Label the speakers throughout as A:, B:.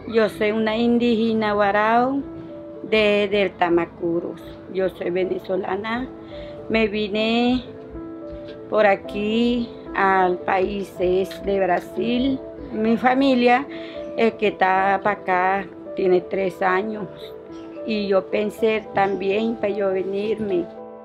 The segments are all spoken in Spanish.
A: Yo soy una indígena Warao del Tamacurus. Yo soy venezolana. Me vine por aquí al país de Brasil. Mi familia, el que está para acá, tiene 3 años. Y yo pensé también para yo venirme.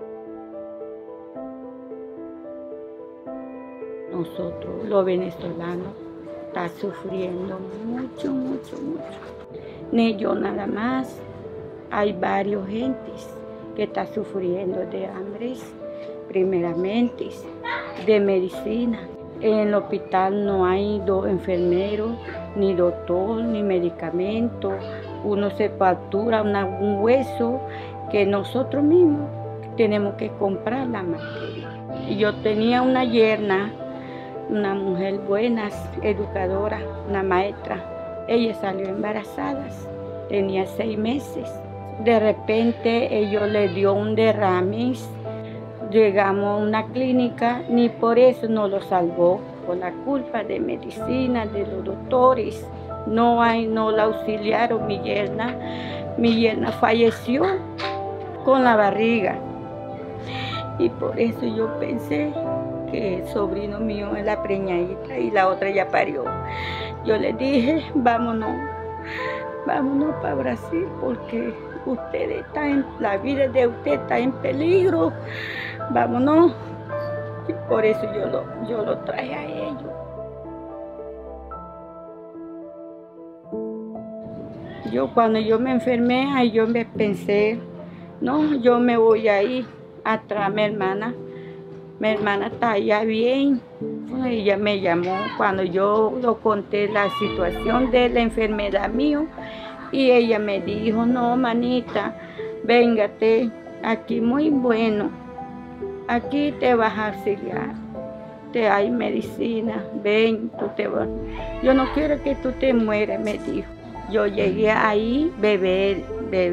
A: Nosotros, los venezolanos, está sufriendo mucho, mucho, mucho. Ni yo nada más, hay varios gentes que están sufriendo de hambre, primeramente, de medicina. En el hospital no hay enfermeros, ni doctor, ni medicamento. Uno se factura un hueso que nosotros mismos tenemos que comprar la materia. Y yo tenía una yerna, una mujer buena, educadora, una maestra. Ella salió embarazada, tenía 6 meses. De repente ella le dio un derrame. Llegamos a una clínica, ni por eso no lo salvó, por la culpa de medicina, de los doctores. No la auxiliaron mi yerna. Mi yerna falleció con la barriga. Y por eso yo pensé que el sobrino mío es la preñadita y la otra ya parió. Yo le dije, vámonos para Brasil porque la vida de usted está en peligro. Vámonos. Y por eso yo lo traje a ellos. Cuando yo me enfermé, ahí yo me pensé, no, yo me voy a ir atrás a mi hermana. Mi hermana está allá bien. Ella me llamó cuando yo lo conté la situación de la enfermedad mío y ella me dijo, no, manita, véngate, aquí muy bueno, aquí te vas a auxiliar, hay medicina, ven, tú te vas. Yo no quiero que tú te mueras, me dijo. Yo llegué ahí, bebé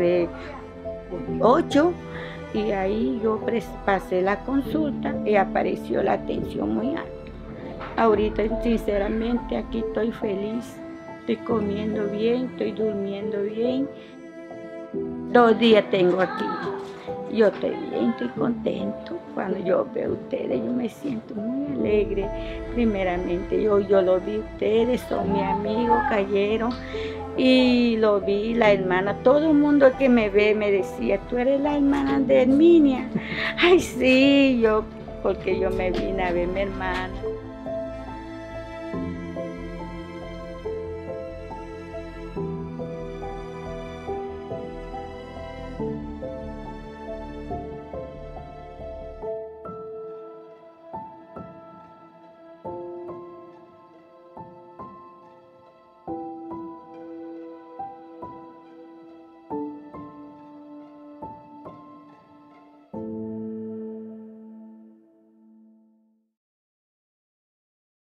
A: 8, y ahí yo pasé la consulta y apareció la tensión muy alta. Ahorita, sinceramente, aquí estoy feliz, estoy comiendo bien, estoy durmiendo bien. 2 días tengo aquí. Yo estoy bien, estoy contento. Cuando yo veo a ustedes, yo me siento muy alegre. Primeramente, yo lo vi a ustedes, son mis amigos, cayeron. Y lo vi, la hermana, todo el mundo que me ve me decía, tú eres la hermana de Herminia. Ay, sí, porque yo me vine a ver a mi hermana.